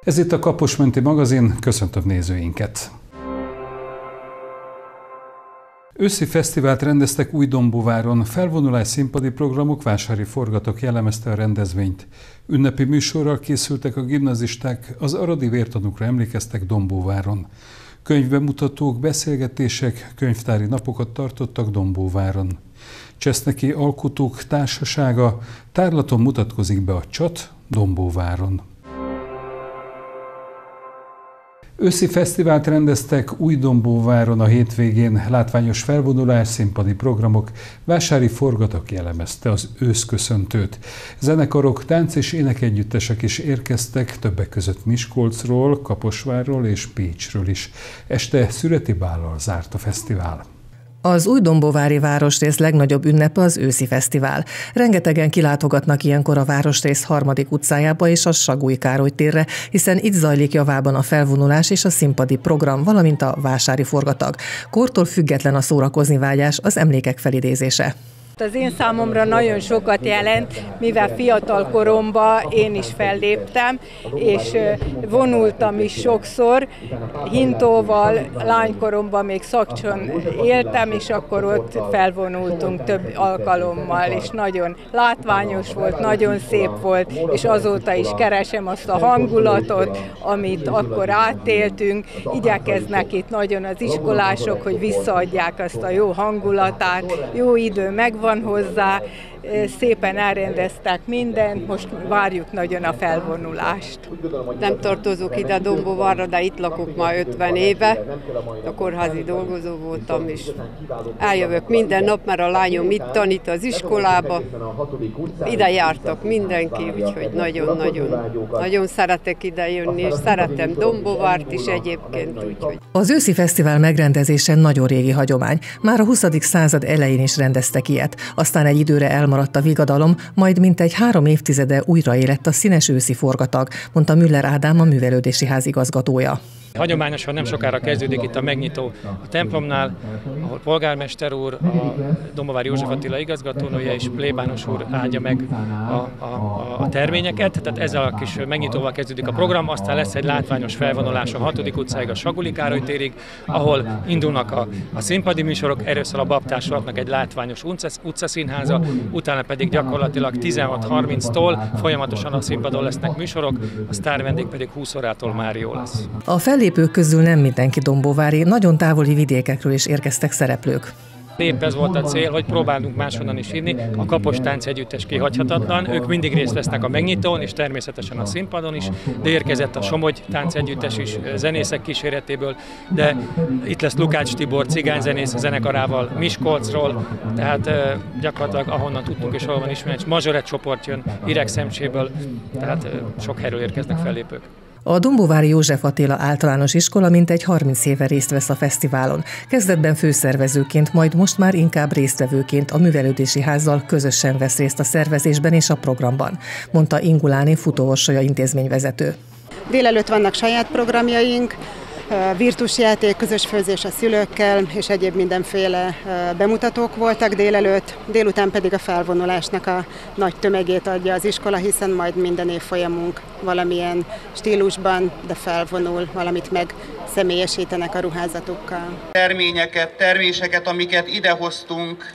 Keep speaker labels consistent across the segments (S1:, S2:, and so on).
S1: Ez itt a Kaposmenti magazin, köszöntöm nézőinket! Őszi fesztivált rendeztek Újdombováron, felvonulás színpadi programok, vásári forgatók jellemezte a rendezvényt. Ünnepi műsorral készültek a gimnazisták, az aradi vértanúkra emlékeztek Dombóváron. Könyvbemutatók, beszélgetések, könyvtári napokat tartottak Dombóváron. Cseszneki Alkotók Társasága tárlaton mutatkozik be a Csat Dombóváron. Őszi fesztivált rendeztek Újdombováron a hétvégén, látványos felvonulás, színpadi programok, vásári forgatók jellemezte az őszköszöntőt. Zenekarok, tánc- és énekegyüttesek is érkeztek, többek között Miskolcról, Kaposvárról és Pécsről is. Este szüreti bállal zárt a fesztivál.
S2: Az újdombovári városrész legnagyobb ünnepe az őszi fesztivál. Rengetegen kilátogatnak ilyenkor a városrész 3. utcájába és a Sagúj Károly térre, hiszen itt zajlik javában a felvonulás és a színpadi program, valamint a vásári forgatag. Kortól független a szórakozni vágyás, az emlékek felidézése.
S3: Az én számomra nagyon sokat jelent, mivel fiatal koromban én is felléptem, és vonultam is sokszor. Hintóval, lánykoromban még Szakcson éltem, és akkor ott felvonultunk több alkalommal, és nagyon látványos volt, nagyon szép volt, és azóta is keresem azt a hangulatot, amit akkor átéltünk. Igyekeznek itt nagyon az iskolások, hogy visszaadják azt a jó hangulatát, jó idő megvan hozzá, szépen elrendeztek mindent, most várjuk nagyon a felvonulást.
S4: Nem tartozok ide Dombóvárra, de itt lakok már 50 éve. A kórházi dolgozó voltam, és eljövök minden nap, mert a lányom itt tanít az iskolába. Ide jártak mindenki, úgyhogy nagyon szeretek ide jönni, és szeretem Dombóvárt is egyébként. Úgyhogy.
S2: Az őszi fesztivál megrendezése nagyon régi hagyomány. Már a 20. század elején is rendeztek ilyet. Aztán egy időre elmaradt a vigadalom, majd mintegy 3 évtizede újraélett a színes őszi forgatag, mondta Müller Ádám, a művelődési ház igazgatója.
S5: Hagyományosan nem sokára kezdődik itt a megnyitó a templomnál, ahol polgármester úr, a Dombóvár József Attila igazgatónője és plébános úr áldja meg a terményeket. Tehát ezzel a kis megnyitóval kezdődik a program, aztán lesz egy látványos felvonulás a 6. utcáig, a Saguli Károly térig, ahol indulnak a színpadi műsorok, először a baptársulatnak egy látványos utcaszínháza, utána pedig gyakorlatilag 16:30-tól folyamatosan a színpadon lesznek műsorok, a sztárvendég pedig 20 órától már jó lesz.
S2: A fellépők közül nem mindenki dombóvári, nagyon távoli vidékekről is érkeztek szereplők.
S5: Épp ez volt a cél, hogy próbálunk máshonnan is hívni. A Kapos Táncegyüttes kihagyhatatlan, ők mindig részt vesznek a megnyitón, és természetesen a színpadon is, de érkezett a Somogy Táncegyüttes is zenészek kíséretéből, de itt lesz Lukács Tibor cigányzenész zenekarával Miskolcról, tehát gyakorlatilag ahonnan tudtunk és ahol van ismert, Mazsoret csoport jön Iregszemcséből, tehát sok helyről érkeznek fellépők.
S2: A Dombóvári József Attila Általános Iskola mintegy 30 éve részt vesz a fesztiválon. Kezdetben főszervezőként, majd most már inkább résztvevőként a művelődési házzal közösen vesz részt a szervezésben és a programban, mondta Inguláné futóorsolya intézményvezető.
S6: Délelőtt vannak saját programjaink, virtusjáték, közös főzés a szülőkkel, és egyéb mindenféle bemutatók voltak délelőtt, délután pedig a felvonulásnak a nagy tömegét adja az iskola, hiszen majd minden évfolyamunk valamilyen stílusban, de felvonul, valamit meg személyesítenek a ruházatukkal.
S7: Terméseket, amiket idehoztunk,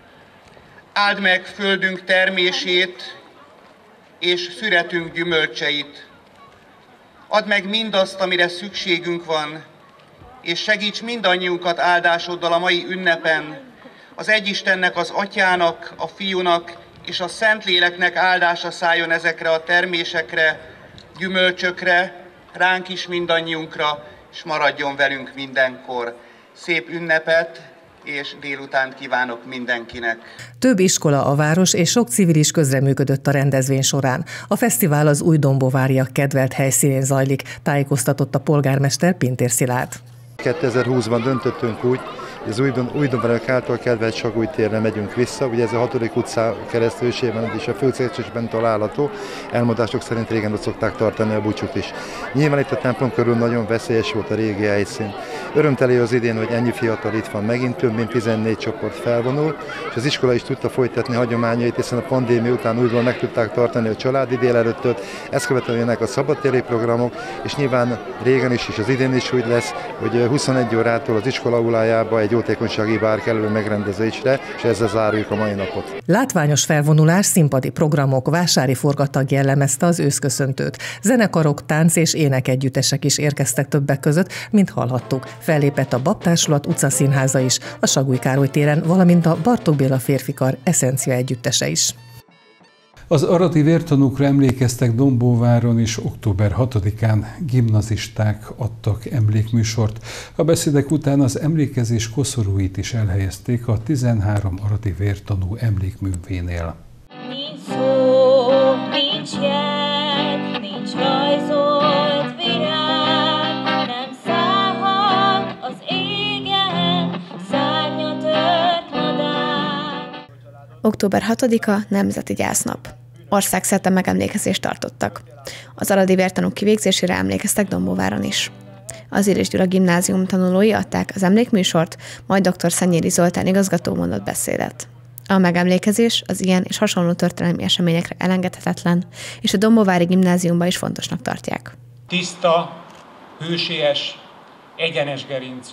S7: áld meg földünk termését és szüretünk gyümölcseit. Add meg mindazt, amire szükségünk van, és segíts mindannyiunkat áldásoddal a mai ünnepen, az Egyistennek, az Atyának, a Fiúnak és a Szentléleknek áldása szálljon ezekre a termésekre, gyümölcsökre, ránk is mindannyiunkra, és maradjon velünk mindenkor. Szép ünnepet és délutánt kívánok mindenkinek.
S2: Több iskola, a város és sok civil is közreműködött a rendezvény során. A fesztivál az újdombováriak kedvelt helyszínén zajlik, tájékoztatott a polgármester, Pintér Szilárd.
S8: 2020-ban döntöttünk úgy, Az újdomvárok által kedvelt Sagúj térre megyünk vissza, ugye ez a 6. utca keresztülésében és a főcélcsésben található. Elmondások szerint régen ott szokták tartani a búcsút is. Nyilván itt a templom körül nagyon veszélyes volt a régi helyszín. Örömteli az idén, hogy ennyi fiatal itt van megint, több mint 14 csoport felvonul, és az iskola is tudta folytatni hagyományait, hiszen a pandémia után újból meg tudták tartani a családi délelőttöt, ezt követően jönnek a szabadtéri programok, és nyilván régen is, és az idén is úgy lesz, hogy 21 órától az iskola aulájába egy jótékonysági bár kerül megrendezésre, és ezzel zárjuk a mai napot.
S2: Látványos felvonulás, színpadi programok, vásári forgatag jellemezte az őszköszöntőt. Zenekarok, tánc és énekegyüttesek is érkeztek többek között, mint hallhattuk. Fellépett a Babtársulat utcaszínháza is, a Sagúj Károly téren, valamint a Bartók Béla férfikar Eszencia együttese is.
S1: Az aradi vértanúkra emlékeztek Dombóváron is október 6-án gimnazisták adtak emlékműsort. A beszédek után az emlékezés koszorúit is elhelyezték a 13 aradi vértanú emlékművénél.
S9: Nincs szó, nincs jel, nincs rajzolt virág, nem szállhat az égen, szárnya tört madár.
S10: Október 6-a Nemzeti Gyásznap. Országszerte megemlékezést tartottak. Az aradi vértanúk kivégzésére emlékeztek Dombóváron is. Az Illés Gyula gimnázium tanulói adták az emlékműsort, majd dr. Szennyéri Zoltán igazgató mondott beszédet. A megemlékezés az ilyen és hasonló történelmi eseményekre elengedhetetlen, és a Dombóvári gimnáziumban is fontosnak tartják.
S11: Tiszta, hősies, egyenes gerincű.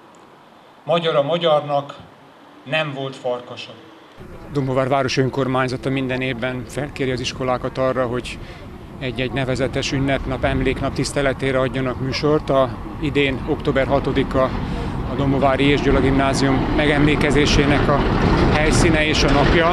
S11: Magyar a magyarnak nem volt farkasa.
S12: Dombóvár városi önkormányzata minden évben felkéri az iskolákat arra, hogy egy-egy nevezetes ünnepnap, emléknap tiszteletére adjanak műsort. Idén október 6-a a Dombóvári Illés Gyula gimnázium megemlékezésének a helyszíne és a napja.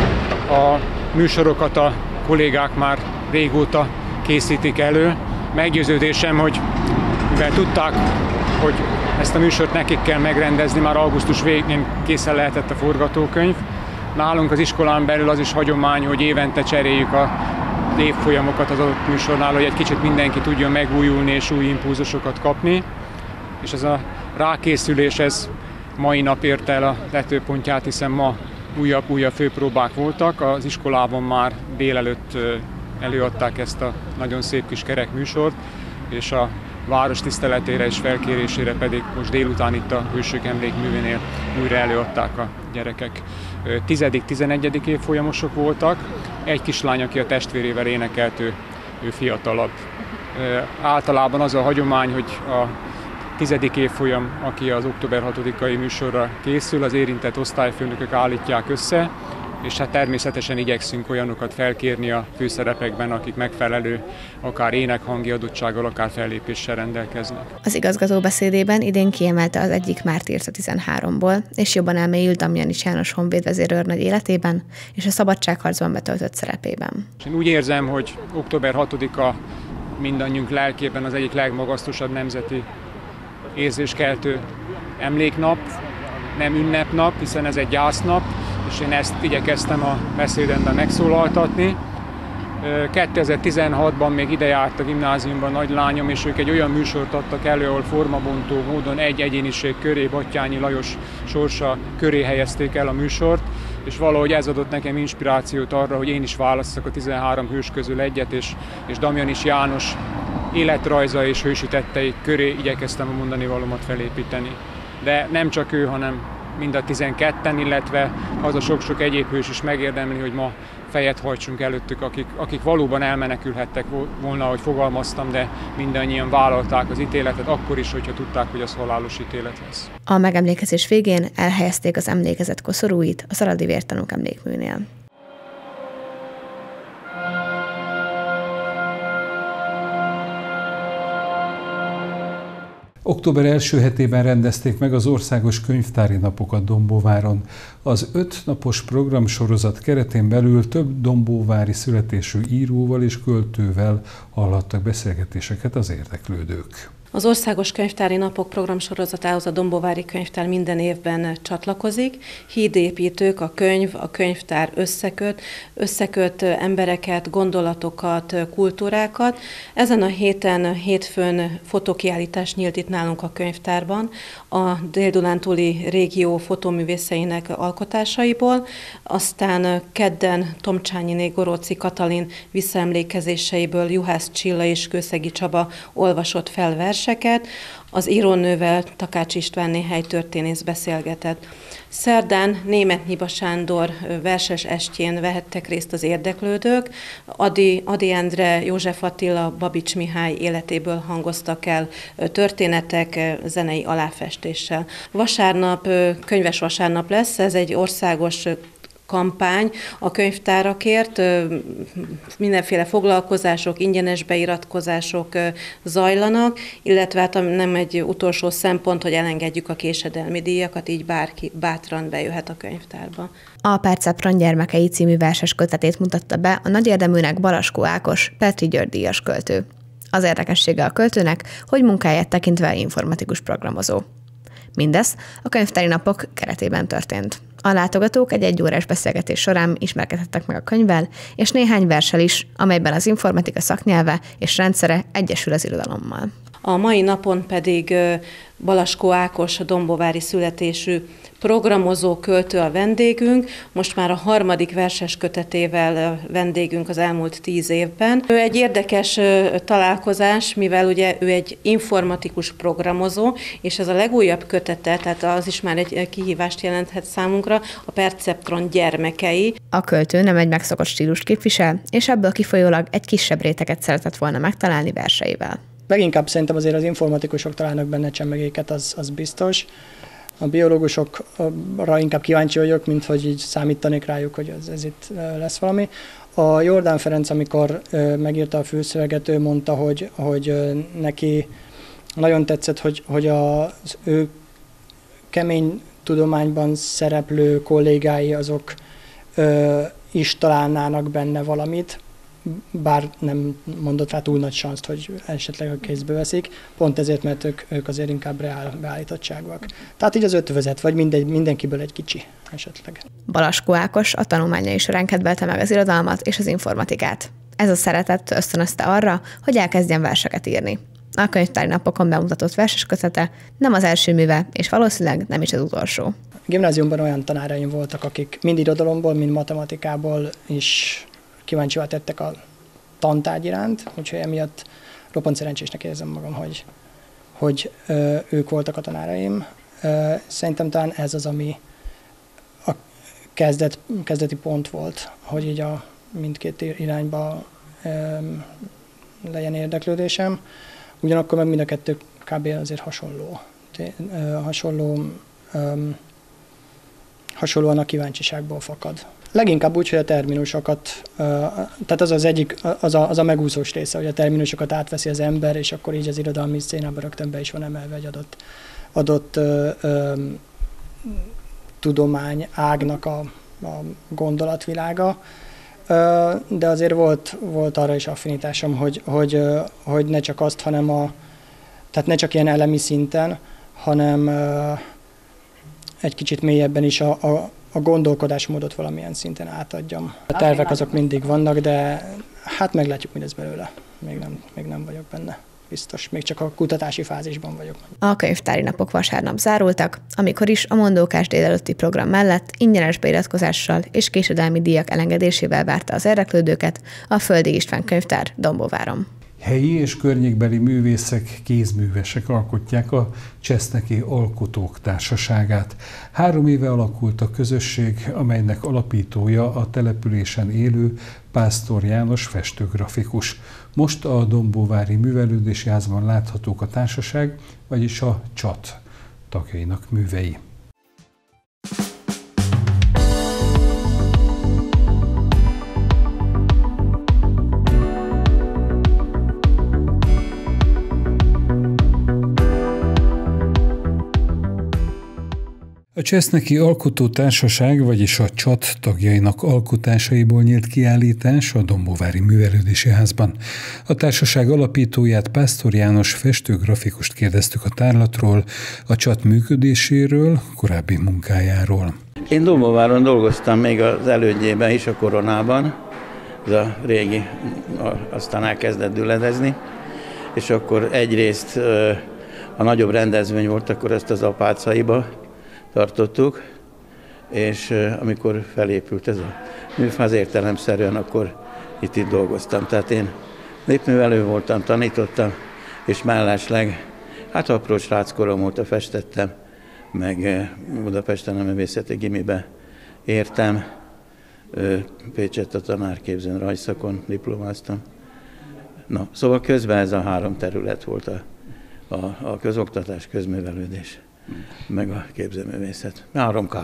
S12: A műsorokat a kollégák már régóta készítik elő. Meggyőződésem, hogy mivel tudták, hogy ezt a műsort nekik kell megrendezni, már augusztus végén készen lehetett a forgatókönyv. Nálunk az iskolán belül az is hagyomány, hogy évente cseréljük az évfolyamokat az adott műsornál, hogy egy kicsit mindenki tudjon megújulni és új impulzusokat kapni. És ez a rákészülés, ez mai nap érte el a tetőpontját, hiszen ma újabb főpróbák voltak. Az iskolában már délelőtt előadták ezt a nagyon szép kis kerek műsort, és a város tiszteletére és felkérésére pedig most délután itt a Hősök emlékművénél újra előadták a gyerekek. 10.-11. évfolyamosok voltak, egy kislány, aki a testvérével énekelt, ő fiatalabb. Általában az a hagyomány, hogy a 10. évfolyam, aki az október 6-ai műsorra készül, az érintett osztályfőnökök állítják össze, és hát természetesen igyekszünk olyanokat felkérni a főszerepekben, akik megfelelő akár énekhangi adottsággal, akár fellépéssel rendelkeznek.
S10: Az igazgató beszédében idén kiemelte az egyik mártírt a 13-ból, és jobban elmélyült Damjanics János honvédvezér őrnagy életében és a szabadságharcban betöltött szerepében.
S12: Én úgy érzem, hogy október 6-a mindannyiunk lelkében az egyik legmagasztosabb nemzeti érzéskeltő emléknap, nem ünnepnap, hiszen ez egy gyásznap, és én ezt igyekeztem a beszédemben megszólaltatni. 2016-ban még ide járt a gimnáziumban nagy lányom, és ők egy olyan műsort adtak elő, ahol formabontó módon egy egyéniség köré, Batthyány Lajos sorsa köré helyezték el a műsort, és valahogy ez adott nekem inspirációt arra, hogy én is válasszak a 13 hős közül egyet, és Damjanics János életrajza és hősi tettei köré igyekeztem a mondani valómat felépíteni. De nem csak ő, hanem mind a 12-en, illetve az a sok-sok egyéb hős is megérdemli, hogy ma fejet hajtsunk előttük, akik valóban elmenekülhettek volna, ahogy fogalmaztam, de mindannyian vállalták az ítéletet, akkor is, hogyha tudták, hogy az halálos ítélet lesz.
S10: A megemlékezés végén elhelyezték az emlékezet koszorúit a aradi vértanúk emlékműnél.
S1: Október első hetében rendezték meg az országos könyvtári napokat Dombóváron. Az 5 napos programsorozat keretén belül több dombóvári születésű íróval és költővel hallhattak beszélgetéseket az érdeklődők.
S13: Az Országos Könyvtári Napok programsorozatához a Dombovári Könyvtár minden évben csatlakozik. Hídépítők, a könyvtár összeköt embereket, gondolatokat, kultúrákat. Ezen a hétfőn fotókiállítás nyílt itt nálunk a könyvtárban a Dél-Dunántúli régió fotóművészeinek alkotásaiból, aztán kedden Tomcsányiné Goróci Katalin visszaemlékezéseiből Juhász Csilla és Kőszegi Csaba olvasott fel verseket, az írónővel, Takács Istvánné helytörténész beszélgetett. Szerdán Németh Nyiba Sándor verses estjén vehettek részt az érdeklődők, Ady Endre, József Attila, Babics Mihály életéből hangoztak el történetek zenei aláfestéssel. Vasárnap, könyves vasárnap lesz, ez egy országos kampány a könyvtárakért, mindenféle foglalkozások, ingyenes beiratkozások zajlanak, illetve hát nem egy utolsó szempont, hogy elengedjük a késedelmi díjakat, így bárki bátran bejöhet a könyvtárba.
S10: A Perceptron gyermekei című verses kötetét mutatta be a nagy érdeműnek Balaskó Ákos, Petri György díjas költő. Az érdekessége a költőnek, hogy munkáját tekintve informatikus programozó. Mindez a könyvtári napok keretében történt. A látogatók egy 1 órás beszélgetés során ismerkedhettek meg a könyvvel, és néhány verssel is, amelyben az informatika szaknyelve és rendszere egyesül az irodalommal.
S13: A mai napon pedig Balaskó Ákos, a dombovári születésű programozó, költő a vendégünk, most már a 3. verses kötetével vendégünk az elmúlt 10 évben. Ő egy érdekes találkozás, mivel ugye ő egy informatikus programozó, és ez a legújabb kötete, tehát az is már egy kihívást jelenthet számunkra, a Perceptron gyermekei.
S10: A költő nem egy megszokott stílust képvisel, és ebből kifolyólag egy kisebb réteget szeretett volna megtalálni verseivel.
S14: Leginkább szerintem azért az informatikusok találnak benne csemegéket, az biztos. A biológusokra inkább kíváncsi vagyok, mint hogy így számítanék rájuk, hogy ez itt lesz valami. A Jordán Ferenc, amikor megírta a fülszöveget, ő mondta, hogy neki nagyon tetszett, hogy az ő kemény tudományban szereplő kollégái azok is találnának benne valamit, bár nem mondott rá túl nagy sanszt, hogy esetleg a kézbe veszik, pont ezért, mert ők azért inkább reál beállítottságúak. Tehát így az ötvözet, vagy mindenkiből egy kicsi esetleg.
S10: Balaskó Ákos a tanulmányai során kedvelte meg az irodalmat és az informatikát. Ez a szeretet ösztönözte arra, hogy elkezdjen verseket írni. A könyvtári napokon bemutatott verses kötete nem az első műve, és valószínűleg nem is az utolsó.
S14: A gimnáziumban olyan tanáraim voltak, akik mind irodalomból, mind matematikából is kíváncsivá tettek a tantárgy iránt, úgyhogy emiatt roppant szerencsésnek érzem magam, hogy ők voltak a tanáraim. Szerintem talán ez az, ami a kezdeti pont volt, hogy így a mindkét irányba legyen érdeklődésem. Ugyanakkor meg mind a kettő kb. Azért hasonlóan a kíváncsiságból fakad. Leginkább úgy, hogy a terminusokat, tehát az egyik, az a megúszós része, hogy a terminusokat átveszi az ember, és akkor így az irodalmi szcénában rögtön be is van emelve egy adott tudomány ágnak a gondolatvilága. De azért volt arra is affinitásom, hogy ne csak azt, tehát ne csak ilyen elemi szinten, hanem egy kicsit mélyebben is a gondolkodásmódot valamilyen szinten átadjam. A tervek azok mindig vannak, de hát meglátjuk, mi lesz belőle. Még nem vagyok benne. Biztos, még csak a kutatási fázisban vagyok.
S10: A könyvtári napok vasárnap zárultak, amikor is a mondókás délelőtti program mellett ingyenes beiratkozással és késedelmi díjak elengedésével várta az érdeklődőket a Földi István Könyvtár Dombováron.
S1: Helyi és környékbeli művészek, kézművesek alkotják a Cseszneki Alkotók Társaságát. 3 éve alakult a közösség, amelynek alapítója a településen élő Pásztor János festőgrafikus. Most a Dombóvári Művelődési Házban láthatók a társaság, vagyis a CSAT tagjainak művei. A Cseszneki Alkotótársaság, vagyis a CSAT tagjainak alkotásaiból nyílt kiállítás a Dombóvári Művelődési Házban. A társaság alapítóját, Pásztor János festőgrafikust kérdeztük a tárlatról, a CSAT működéséről, korábbi munkájáról.
S15: Én Dombóváron dolgoztam még az elődjében is, a Koronában, ez a régi, aztán elkezdett düledezni, és akkor egyrészt a nagyobb rendezvény volt, akkor ezt az Apácaiba tartottuk, és amikor felépült ez a műfáz értelemszerűen, akkor itt dolgoztam. Tehát én népművelő voltam, tanítottam, és mellesleg, hát apró sráckorom óta festettem, meg Budapesten a művészeti gimibe értem, Pécsett a tanárképzőn, rajzszakon diplomáztam. Na, szóval közben ez a három terület volt a közoktatás, közművelődés, meg a képzőművészet. 3K.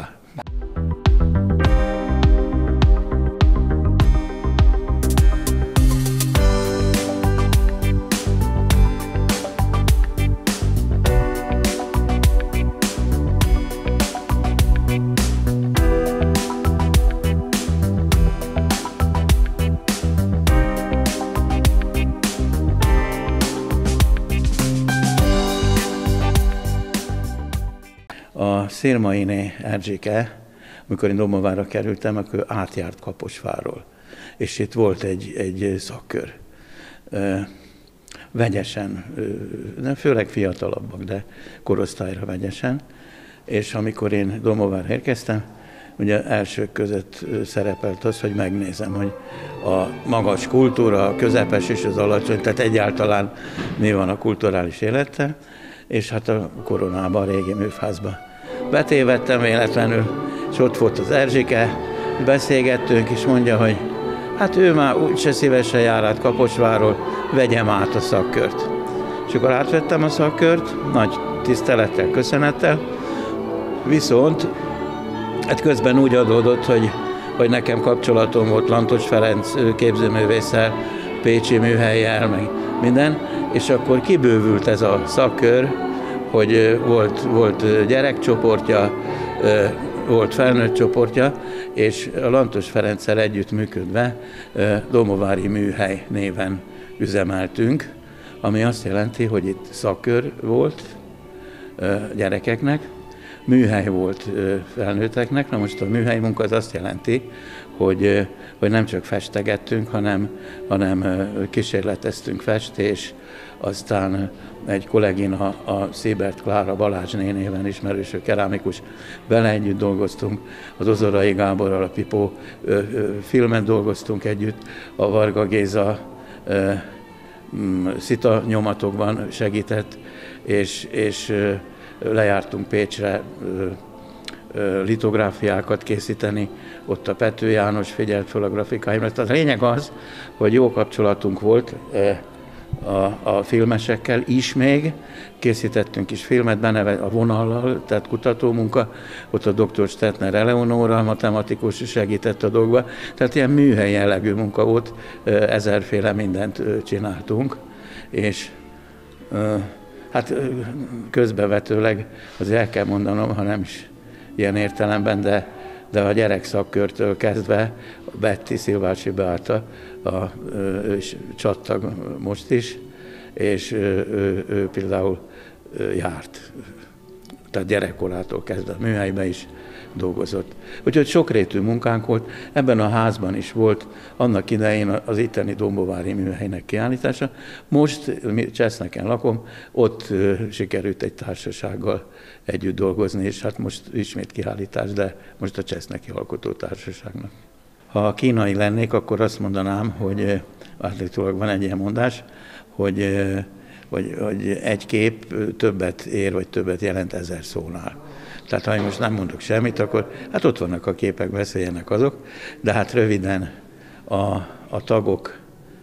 S15: Szirmainé Erzsike, amikor én Dombóvárra kerültem, akkor átjárt Kaposvárról. És itt volt egy szakkör. Vegyesen, főleg fiatalabbak, de korosztályra vegyesen. És amikor én Dombóvárra érkeztem, ugye elsők között szerepelt az, hogy megnézem, hogy a magas kultúra, a közepes és az alacsony, tehát egyáltalán mi van a kulturális élettel, és hát a Koronában, a régi műfázban betévedtem véletlenül, és ott volt az Erzsike, beszélgettünk, és mondja, hogy hát ő már úgyse szívesen jár át Kaposvárról, vegyem át a szakkört. És akkor átvettem a szakkört, nagy tisztelettel, köszönettel, viszont hát közben úgy adódott, hogy nekem kapcsolatom volt Lantos Ferenc képzőművésszel, pécsi műhellyel, meg minden, és akkor kibővült ez a szakkör, hogy volt gyerekcsoportja, volt felnőtt csoportja, és a Lantos Ferenccel együtt működve Dombóvári Műhely néven üzemeltünk, ami azt jelenti, hogy itt szakkör volt gyerekeknek, műhely volt felnőtteknek. Na most a műhely munka az azt jelenti, hogy nem csak festegettünk, hanem kísérleteztünk festés, aztán egy kollégina, a Szébert Klára Balázs nénéven ismerős kerámikus, vele együtt dolgoztunk, az Ozorai Gáborral, a Pipó filmet dolgoztunk együtt, a Varga Géza szita nyomatokban segített, és lejártunk Pécsre litográfiákat készíteni, ott a Pető János figyelt fel a grafikáimra. Tehát a lényeg az, hogy jó kapcsolatunk volt a filmesekkel is még, készítettünk is filmet benne a vonallal, tehát kutatómunka, ott a dr. Stetner Eleonóra, matematikus segített a dolgba, tehát ilyen műhely jellegű munka volt, ezerféle mindent csináltunk, és hát közbevetőleg azért el kell mondanom, ha nem is ilyen értelemben, de a gyerekszakkörtől kezdve Betty Szilvási Beáta, ő is csattag most is, és ő például járt, tehát gyerekkorától kezdve a műhelyben is dolgozott. Úgyhogy sokrétű munkánk volt, ebben a házban is volt annak idején az itteni Dombóvári Műhelynek kiállítása. Most Cseszneken lakom, ott sikerült egy társasággal együtt dolgozni, és hát most ismét kiállítás, de most a Cseszneki Alkotótársaságnak. Ha kínai lennék, akkor azt mondanám, hogy állítólag van egy ilyen mondás, hogy egy kép többet ér, vagy többet jelent 1000 szónál. Tehát ha én most nem mondok semmit, akkor hát ott vannak a képek, beszéljenek azok, de hát röviden a tagok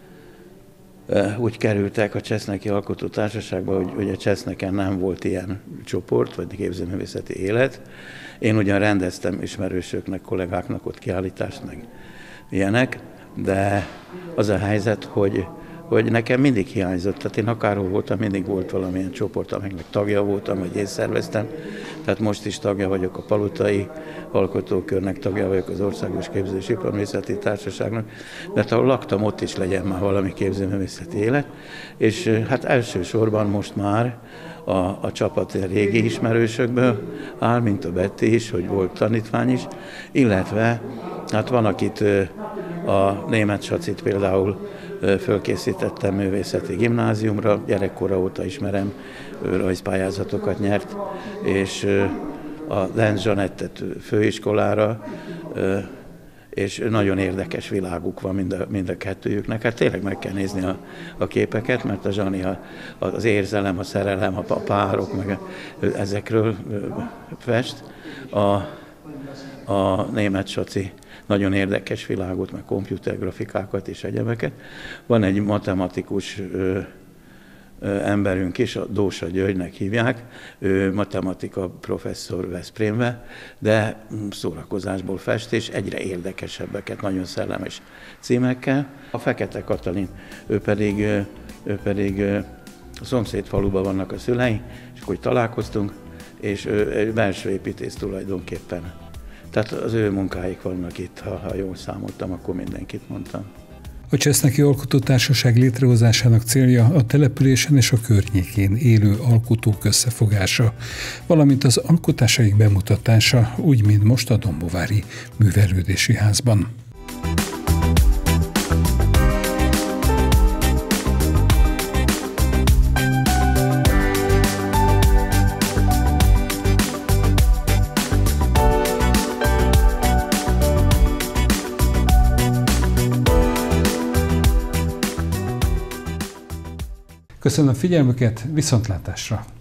S15: úgy kerültek a Cseszneki Alkotótársaságba, hogy a Cseszneken nem volt ilyen csoport, vagy képzőművészeti élet. Én ugyan rendeztem ismerősöknek, kollégáknak ott kiállítást, meg ilyenek, de az a helyzet, hogy nekem mindig hiányzott. Tehát én akárhol voltam, mindig volt valamilyen csoport, amelynek tagja voltam, vagy én szerveztem. Tehát most is tagja vagyok a Palotai Alkotókörnek, tagja vagyok az Országos Képzős-Iparművészeti Társaságnak, mert ahol laktam, ott is legyen már valami képzőművészeti élet. És hát elsősorban most már a csapat régi ismerősökből áll, mint a Betty is, hogy volt tanítvány is, illetve hát van, akit a Németh Sacit például fölkészítettem művészeti gimnáziumra, gyerekkora óta ismerem, rajzpályázatokat nyert, és a Lenz Zsanettet főiskolára, és nagyon érdekes világuk van mind a kettőjüknek. Hát tényleg meg kell nézni a képeket, mert a Zsani az érzelem, a szerelem, a párok, meg ezekről fest. A Németh Saci nagyon érdekes világot, meg komputergrafikákat és egyebeket. Van egy matematikus emberünk is, a Dósa Györgynek hívják, ő matematika professzor Veszprémbe, de szórakozásból fest, és egyre érdekesebbeket, nagyon szellemes címekkel. A Fekete Katalin, ő pedig a szomszéd faluban vannak a szülei, és akkor találkoztunk, és ő belső építész tulajdonképpen. Tehát az ő munkáik vannak itt, ha jól számoltam, akkor mindenkit mondtam.
S1: A Cseszneki Alkotótársaság létrehozásának célja a településen és a környékén élő alkotók összefogása, valamint az alkotásaik bemutatása, úgy, mint most a Dombovári Művelődési Házban. Köszönöm figyelmüket, viszontlátásra!